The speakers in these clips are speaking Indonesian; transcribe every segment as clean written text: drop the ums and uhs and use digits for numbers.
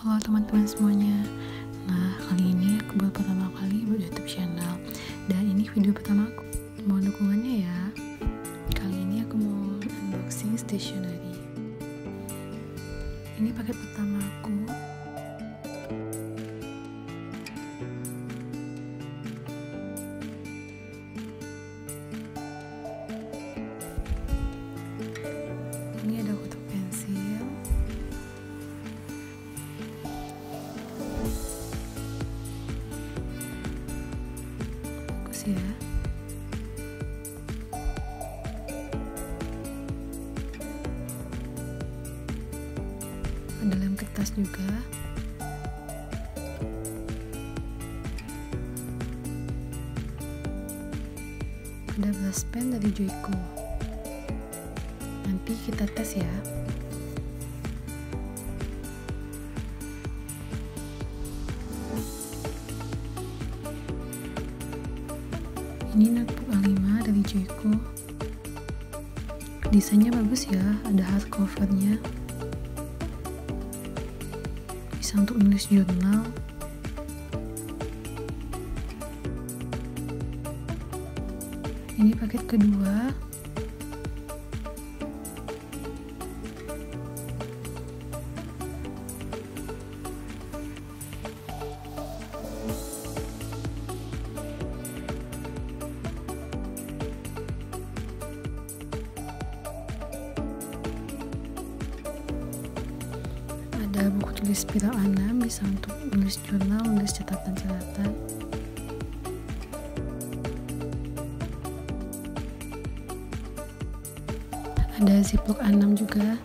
Halo teman-teman semuanya. Nah, kali ini aku baru pertama kali buat YouTube channel. Dan ini video pertama aku. Mohon dukungannya ya. Kali ini aku mau unboxing stationery. Ini paket pertama aku. Ini ada kotak pensil. Bagus ya. Ada lem kertas juga. Ada brush pen dari Joico. Nanti kita tes ya. Ini notebook A5 dari Joico. Desainnya bagus ya, ada hardcovernya. Bisa untuk nulis jurnal. Ini paket kedua. Ada buku tulis spiral A6, bisa untuk nulis jurnal, nulis catatan-catatan. Ada ziplock A6 juga.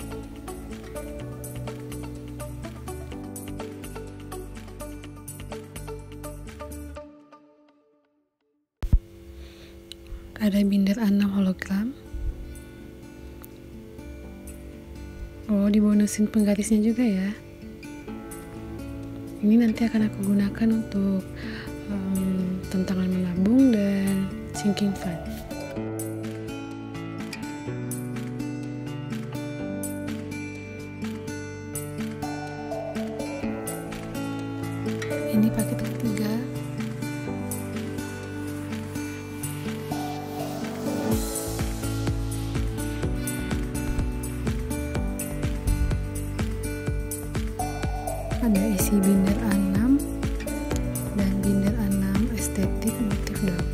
Ada binder A6 hologram. Oh, dibonusin penggarisnya juga ya. Ini nanti akan aku gunakan untuk tantangan menabung dan sinking fund. Ini paket ketiga. Ada isi binder A6 dan binder A6 estetik motif daun.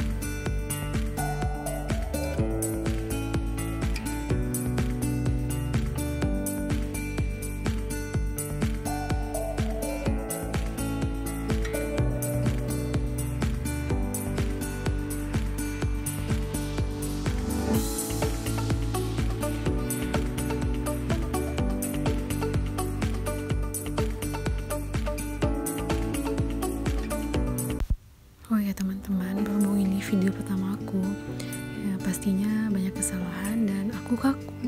Oh ya teman-teman, berhubung ini video pertama aku, ya pastinya banyak kesalahan dan aku kaku.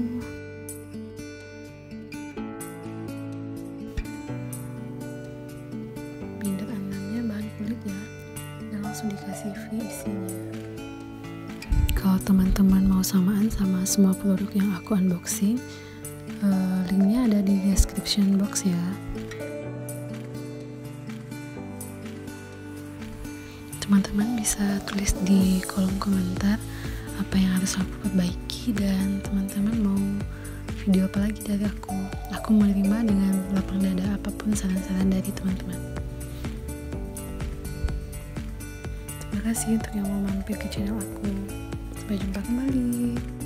Binder A6-nya bahan kulit ya, dan langsung dikasih V isinya. Kalau teman-teman mau samaan sama semua produk yang aku unboxing, linknya ada di description box ya. Teman-teman bisa tulis di kolom komentar apa yang harus aku perbaiki, dan teman-teman mau video apa lagi dari aku. Aku menerima dengan lapang dada apapun saran-saran dari teman-teman. Terima kasih untuk yang mau mampir ke channel aku. Sampai jumpa kembali.